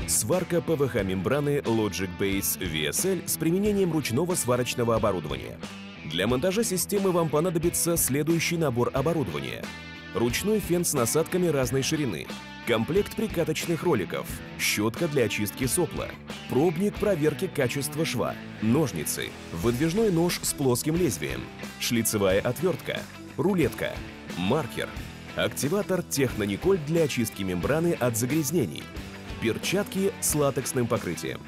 Сварка ПВХ-мембраны Logic Base VSL с применением ручного сварочного оборудования. Для монтажа системы вам понадобится следующий набор оборудования. Ручной фен с насадками разной ширины, комплект прикаточных роликов, щетка для очистки сопла, пробник проверки качества шва, ножницы, выдвижной нож с плоским лезвием, шлицевая отвертка, рулетка, маркер, активатор Технониколь для очистки мембраны от загрязнений, перчатки с латексным покрытием.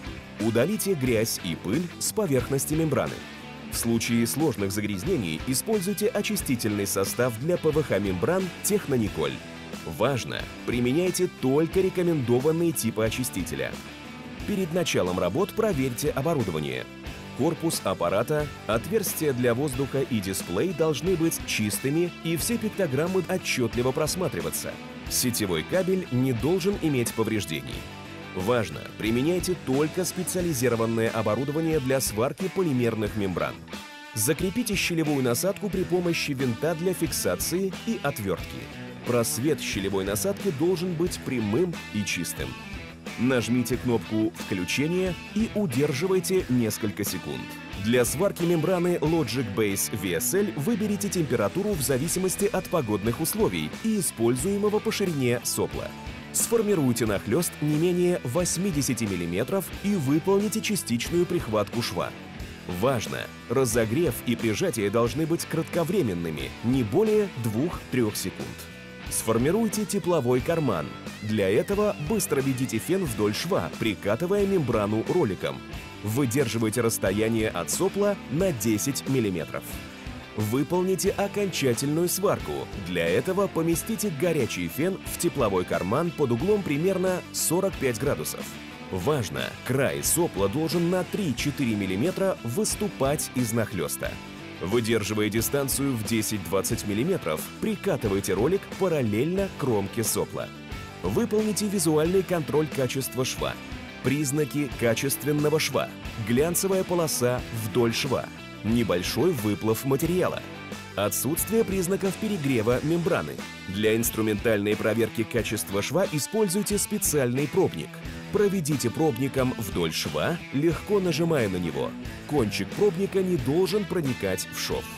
Удалите грязь и пыль с поверхности мембраны. В случае сложных загрязнений используйте очистительный состав для ПВХ-мембран Технониколь. Важно! Применяйте только рекомендованные типы очистителя. Перед началом работ проверьте оборудование. Корпус аппарата, отверстия для воздуха и дисплей должны быть чистыми, и все пиктограммы отчетливо просматриваться. Сетевой кабель не должен иметь повреждений. Важно! Применяйте только специализированное оборудование для сварки полимерных мембран. Закрепите щелевую насадку при помощи винта для фиксации и отвертки. Просвет щелевой насадки должен быть прямым и чистым. Нажмите кнопку «Включение» и удерживайте несколько секунд. Для сварки мембраны Logic Base VSL выберите температуру в зависимости от погодных условий и используемого по ширине сопла. Сформируйте нахлёст не менее 80 мм и выполните частичную прихватку шва. Важно! Разогрев и прижатие должны быть кратковременными, не более 2-3 секунд. Сформируйте тепловой карман. Для этого быстро введите фен вдоль шва, прикатывая мембрану роликом. Выдерживайте расстояние от сопла на 10 мм. Выполните окончательную сварку. Для этого поместите горячий фен в тепловой карман под углом примерно 45 градусов. Важно! Край сопла должен на 3-4 мм выступать из нахлёста. Выдерживая дистанцию в 10-20 мм, прикатывайте ролик параллельно кромке сопла. Выполните визуальный контроль качества шва. Признаки качественного шва. Глянцевая полоса вдоль шва. Небольшой выплав материала. Отсутствие признаков перегрева мембраны. Для инструментальной проверки качества шва используйте специальный пробник. Проведите пробником вдоль шва, легко нажимая на него. Кончик пробника не должен проникать в шов.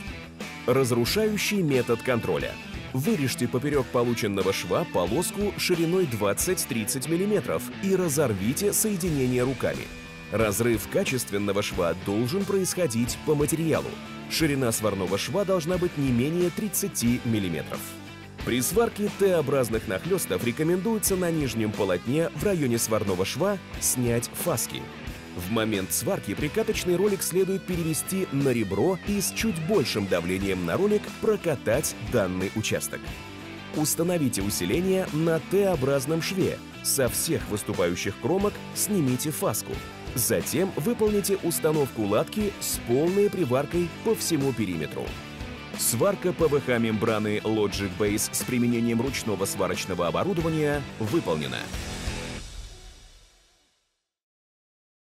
Разрушающий метод контроля. Вырежьте поперек полученного шва полоску шириной 20-30 мм и разорвите соединение руками. Разрыв качественного шва должен происходить по материалу. Ширина сварного шва должна быть не менее 30 мм. При сварке Т-образных нахлёстов рекомендуется на нижнем полотне в районе сварного шва снять фаски. В момент сварки прикаточный ролик следует перевести на ребро и с чуть большим давлением на ролик прокатать данный участок. Установите усиление на Т-образном шве. Со всех выступающих кромок снимите фаску. Затем выполните установку латки с полной приваркой по всему периметру. Сварка ПВХ-мембраны Logic Base с применением ручного сварочного оборудования выполнена.